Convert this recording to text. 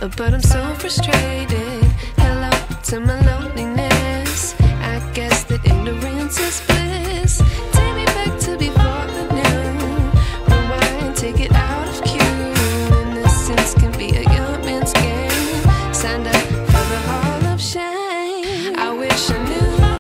but I'm so frustrated. Hello to my love.